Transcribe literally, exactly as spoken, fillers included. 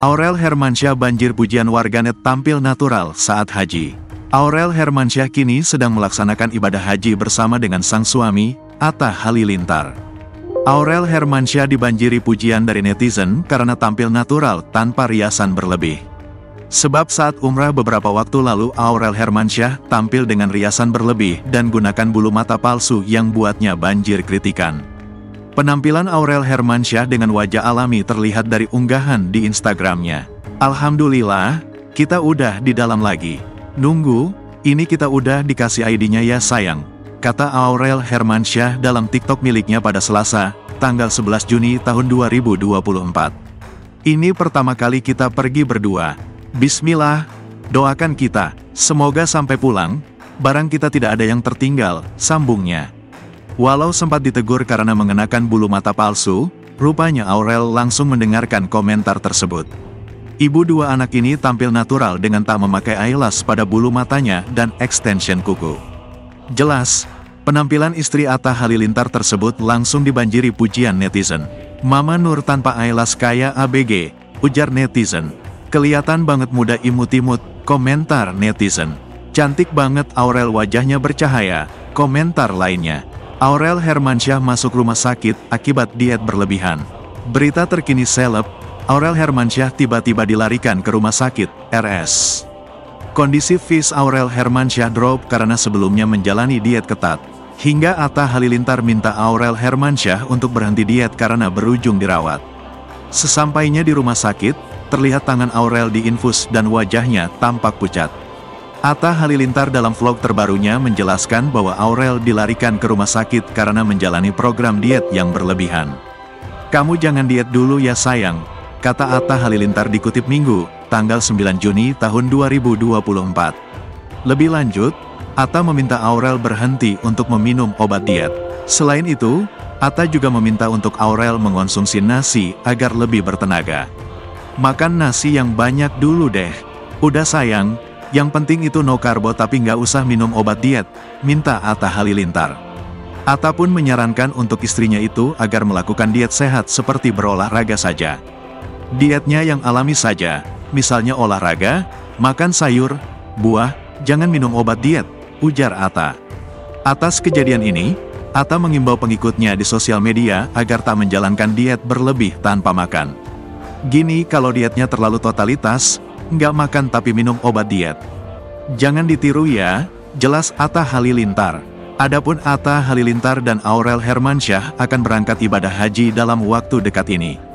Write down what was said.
Aurel Hermansyah banjir pujian warganet tampil natural saat haji. Aurel Hermansyah kini sedang melaksanakan ibadah haji bersama dengan sang suami, Atta Halilintar. Aurel Hermansyah dibanjiri pujian dari netizen karena tampil natural tanpa riasan berlebih. Sebab saat umrah beberapa waktu lalu Aurel Hermansyah tampil dengan riasan berlebih dan gunakan bulu mata palsu yang buatnya banjir kritikan. Penampilan Aurel Hermansyah dengan wajah alami terlihat dari unggahan di Instagramnya. Alhamdulillah, kita udah di dalam lagi. Nunggu, ini kita udah dikasih I D-nya ya sayang, kata Aurel Hermansyah dalam TikTok miliknya pada Selasa, tanggal sebelas Juni tahun dua ribu dua puluh empat. Ini pertama kali kita pergi berdua. Bismillah, doakan kita, semoga sampai pulang, barang kita tidak ada yang tertinggal, sambungnya. Walau sempat ditegur karena mengenakan bulu mata palsu, rupanya Aurel langsung mendengarkan komentar tersebut. Ibu dua anak ini tampil natural dengan tak memakai eyelash pada bulu matanya dan extension kuku. Jelas, penampilan istri Atta Halilintar tersebut langsung dibanjiri pujian netizen. Mama Nur tanpa eyelash kayak A B G, ujar netizen. Kelihatan banget muda imut-imut, komentar netizen. Cantik banget Aurel, wajahnya bercahaya, komentar lainnya. Aurel Hermansyah masuk rumah sakit akibat diet berlebihan. Berita terkini seleb, Aurel Hermansyah tiba-tiba dilarikan ke rumah sakit, R S. Kondisi fisik Aurel Hermansyah drop karena sebelumnya menjalani diet ketat. Hingga Atta Halilintar minta Aurel Hermansyah untuk berhenti diet karena berujung dirawat. Sesampainya di rumah sakit, terlihat tangan Aurel diinfus dan wajahnya tampak pucat. Atta Halilintar dalam vlog terbarunya menjelaskan bahwa Aurel dilarikan ke rumah sakit karena menjalani program diet yang berlebihan. Kamu jangan diet dulu ya sayang, kata Atta Halilintar dikutip Minggu, tanggal sembilan Juni tahun dua ribu dua puluh empat. Lebih lanjut, Atta meminta Aurel berhenti untuk meminum obat diet. Selain itu, Atta juga meminta untuk Aurel mengonsumsi nasi agar lebih bertenaga. Makan nasi yang banyak dulu deh. Udah sayang, yang penting itu no karbo tapi nggak usah minum obat diet, minta Atta Halilintar. Atta pun menyarankan untuk istrinya itu agar melakukan diet sehat seperti berolahraga saja. Dietnya yang alami saja, misalnya olahraga, makan sayur, buah, jangan minum obat diet, ujar Atta. Atas kejadian ini, Atta mengimbau pengikutnya di sosial media agar tak menjalankan diet berlebih tanpa makan. Gini kalau dietnya terlalu totalitas, nggak makan tapi minum obat diet. Jangan ditiru ya, jelas Atta Halilintar. Adapun Atta Halilintar dan Aurel Hermansyah akan berangkat ibadah haji dalam waktu dekat ini.